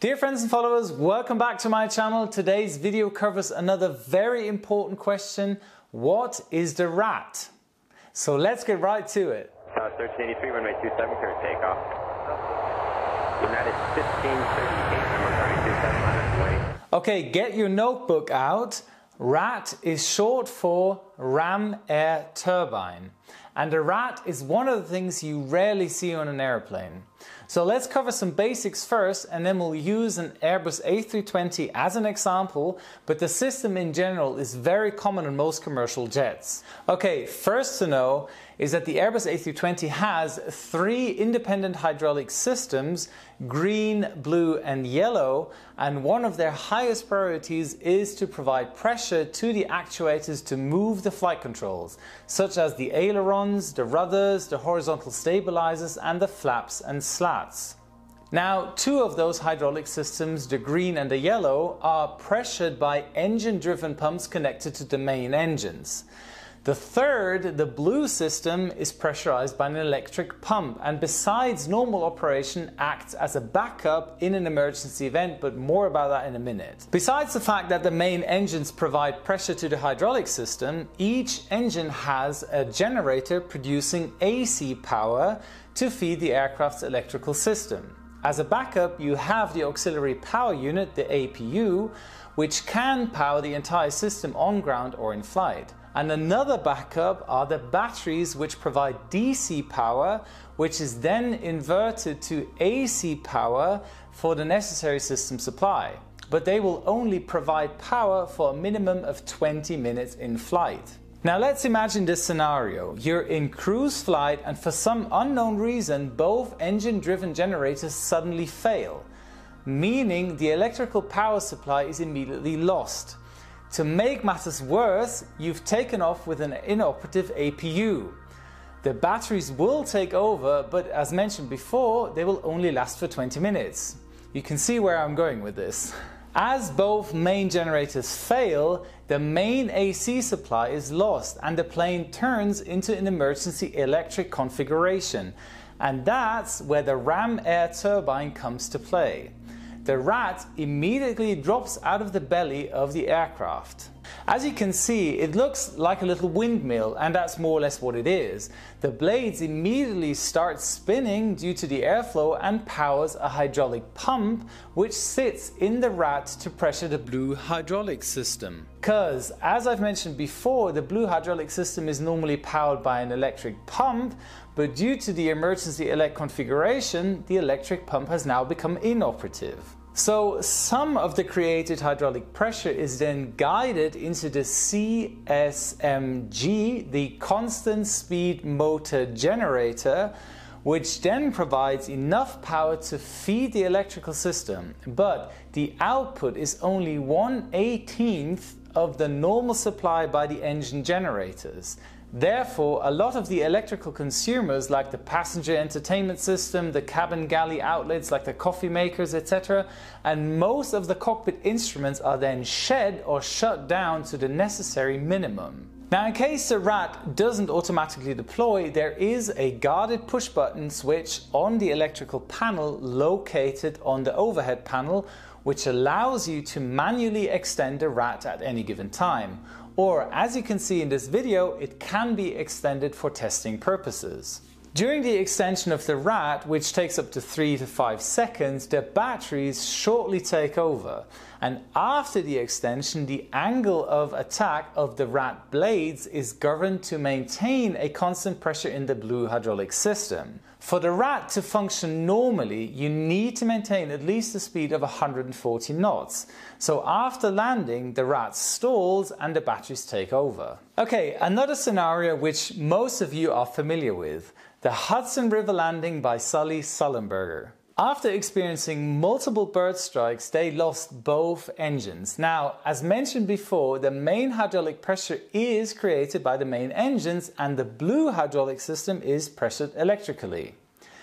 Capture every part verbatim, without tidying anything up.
Dear friends and followers, welcome back to my channel. Today's video covers another very important question. What is the R A T? So let's get right to it. Uh, thirteen eighty-three, runway two seven, clear takeoff. United fifteen thirty-eight, number runway two seven, minus way. Okay, get your notebook out. R A T is short for Ram Air Turbine. And a R A T is one of the things you rarely see on an airplane. So let's cover some basics first, and then we'll use an Airbus A three twenty as an example, but the system in general is very common on most commercial jets. Okay, first to know is that the Airbus A three twenty has three independent hydraulic systems, green, blue and yellow, and one of their highest priorities is to provide pressure to the actuators to move the flight controls, such as the ailerons, the rudders, the horizontal stabilizers and the flaps and slats. Now, two of those hydraulic systems, the green and the yellow, are pressured by engine-driven pumps connected to the main engines. The third, the blue system, is pressurized by an electric pump and besides normal operation acts as a backup in an emergency event, but more about that in a minute. Besides the fact that the main engines provide pressure to the hydraulic system, each engine has a generator producing A C power to feed the aircraft's electrical system. As a backup, you have the auxiliary power unit, the A P U, which can power the entire system on ground or in flight. And another backup are the batteries, which provide D C power, which is then inverted to A C power for the necessary system supply. But they will only provide power for a minimum of twenty minutes in flight. Now let's imagine this scenario. You're in cruise flight and for some unknown reason both engine-driven generators suddenly fail, meaning the electrical power supply is immediately lost. To make matters worse, you've taken off with an inoperative A P U. The batteries will take over, but as mentioned before, they will only last for twenty minutes. You can see where I'm going with this. As both main generators fail, the main A C supply is lost and the plane turns into an emergency electric configuration. And that's where the Ram Air Turbine comes to play. The R A T immediately drops out of the belly of the aircraft. As you can see, it looks like a little windmill, and that's more or less what it is. The blades immediately start spinning due to the airflow and powers a hydraulic pump which sits in the R A T to pressure the blue hydraulic system. Because, as I've mentioned before, the blue hydraulic system is normally powered by an electric pump, but due to the emergency elect configuration, the electric pump has now become inoperative. So some of the created hydraulic pressure is then guided into the C S M G, the constant speed motor generator, which then provides enough power to feed the electrical system, but the output is only one eighteenth of the normal supply by the engine generators. Therefore, a lot of the electrical consumers like the passenger entertainment system, the cabin galley outlets like the coffee makers, et cetera, and most of the cockpit instruments are then shed or shut down to the necessary minimum. Now, in case the R A T doesn't automatically deploy, there is a guarded push button switch on the electrical panel located on the overhead panel, which allows you to manually extend the R A T at any given time. Or, as you can see in this video, it can be extended for testing purposes. During the extension of the R A T, which takes up to three to five seconds, the batteries shortly take over. And after the extension, the angle of attack of the R A T blades is governed to maintain a constant pressure in the blue hydraulic system. For the R A T to function normally, you need to maintain at least a speed of one hundred forty knots. So after landing, the R A T stalls and the batteries take over. Okay, another scenario which most of you are familiar with. The Hudson River landing by Sully Sullenberger. After experiencing multiple bird strikes, they lost both engines. Now, as mentioned before, the main hydraulic pressure is created by the main engines and the blue hydraulic system is pressured electrically.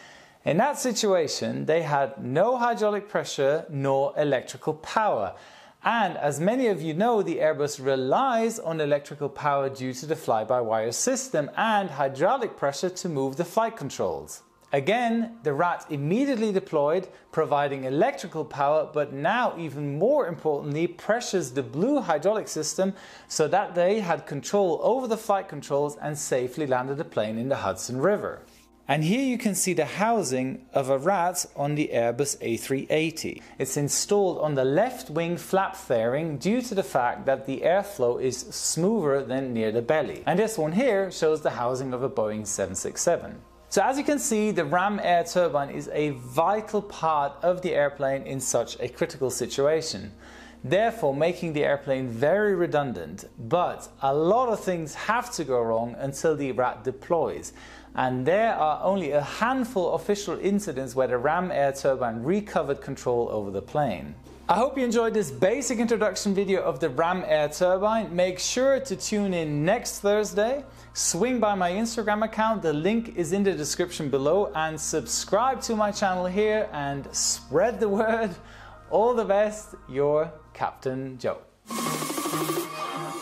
In that situation, they had no hydraulic pressure nor electrical power. And as many of you know, the Airbus relies on electrical power due to the fly-by-wire system and hydraulic pressure to move the flight controls. Again, the rat immediately deployed, providing electrical power, but now even more importantly, pressures the blue hydraulic system so that they had control over the flight controls and safely landed the plane in the Hudson River. And here you can see the housing of a rat on the Airbus A three eighty. It's installed on the left wing flap fairing due to the fact that the airflow is smoother than near the belly. And this one here shows the housing of a Boeing seven sixty-seven. So as you can see, the ram air turbine is a vital part of the airplane in such a critical situation, therefore making the airplane very redundant. But a lot of things have to go wrong until the rat deploys, and there are only a handful of official incidents where the ram air turbine recovered control over the plane. I hope you enjoyed this basic introduction video of the ram air turbine. Make sure to tune in next Thursday, swing by my Instagram account, the link is in the description below, and subscribe to my channel here and spread the word. All the best, your Captain Joe.